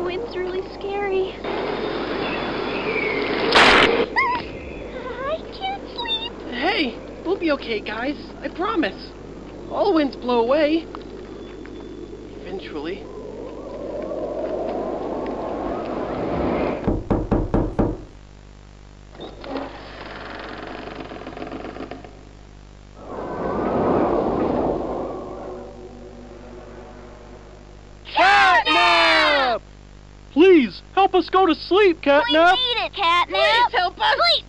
It's really scary. I can't sleep. Hey, we'll be okay, guys. I promise. All winds blow away. Eventually. Catnap! Please, help us go to sleep, Catnap! We need it, Catnap. Please help us. Sleep.